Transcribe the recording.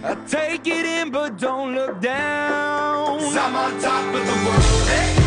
I take it in, but don't look down. 'Cause I'm on top of the world. Hey.